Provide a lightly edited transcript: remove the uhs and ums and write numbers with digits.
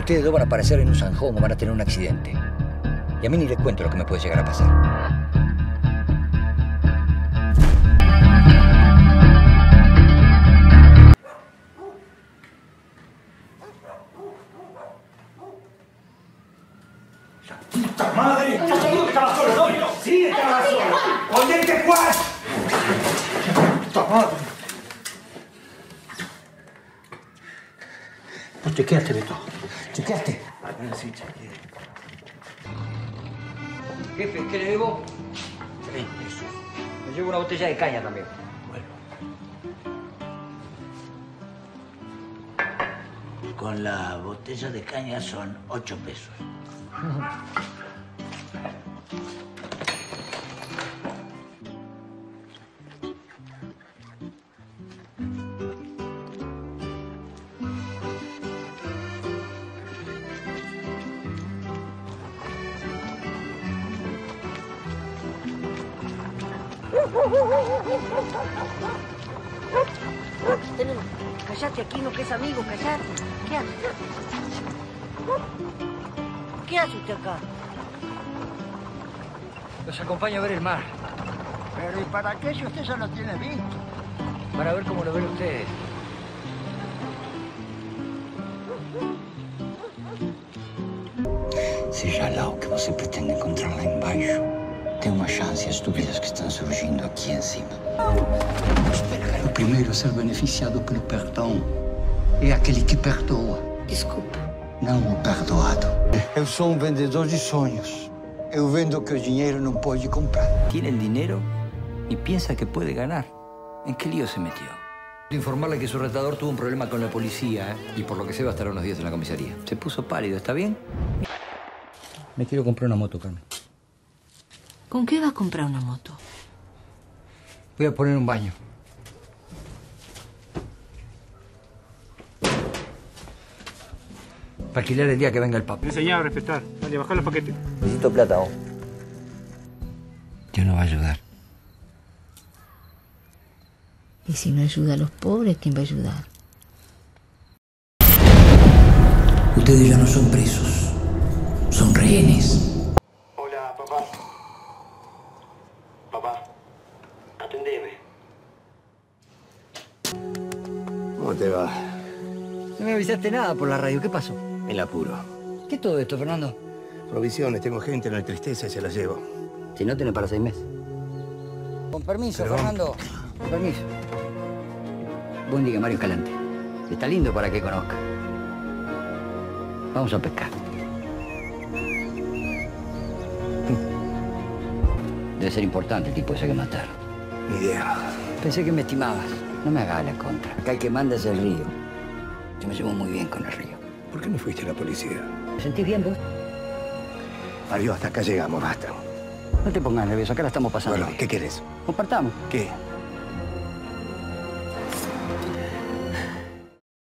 Ustedes dos van a aparecer en un zanjón o van a tener un accidente. Y a mí ni les cuento lo que me puede llegar a pasar. ¡Puta madre! ¡Estás seguro que estaba solo, no? ¡Sí, estaba solo! ¡Ponete, Juan! ¡Puta madre! ¿Vos chequeaste, Beto? ¿Chequeaste? Sí, chequeé. Jefe, ¿qué le debo? 3 pesos. Me llevo una botella de caña también. Bueno. Con la botella de caña son 8 pesos. Callate, Aquino, que es amigo, callate. ¿Qué hace? ¿Qué hace usted acá? Los acompaño a ver el mar. Pero ¿y para qué si usted ya lo tiene visto? Para ver cómo lo ven ustedes. Seja lá o que você pretende encontrar lá embaixo, tem uma chance as dúvidas que estão surgindo aqui em cima. Espera, cara, o primeiro a ser beneficiado pelo perdão é aquele que perdoa. Desculpa. Não o perdoado. Eu sou um vendedor de sonhos. Eu vendo o que o dinheiro não pode comprar. Tiene el dinero y piensa que puede ganar. ¿En qué lío se metió? Informarle que su retador tuvo un problema con la policía, y por lo que sé va a estar unos días en la comisaría. Se puso pálido, ¿está bien? Me quiero comprar una moto, Carmen. ¿Con qué va a comprar una moto? Voy a poner un baño. Para alquilar el día que venga el Papa. Me enseñaba a respetar. Dale, bajá los paquetes. Necesito plata, vos. Dios nos va a ayudar. Y si no ayuda a los pobres, ¿quién va a ayudar? Ustedes ya no son presos. Son rehenes. Hola, papá. Papá, atendeme. ¿Cómo te va? No me avisaste nada por la radio. ¿Qué pasó? El apuro. ¿Qué es todo esto, Fernando? Provisiones, tengo gente en la tristeza y se las llevo. Si no, tiene para 6 meses. Con permiso, Perdón. Fernando. Con permiso. Buen día, Mario Escalante. Está lindo para que conozca. Vamos a pescar. Debe ser importante el tipo ese que mataron. Ni idea. Pensé que me estimabas. No me hagas la contra. Acá el que manda es el río. Yo me llevo muy bien con el río. ¿Por qué no fuiste a la policía? ¿Te sentís bien vos? Mario, hasta acá llegamos, basta. No te pongas nervioso, acá la estamos pasando Bueno, bien. ¿qué querés? Compartamos. ¿Qué?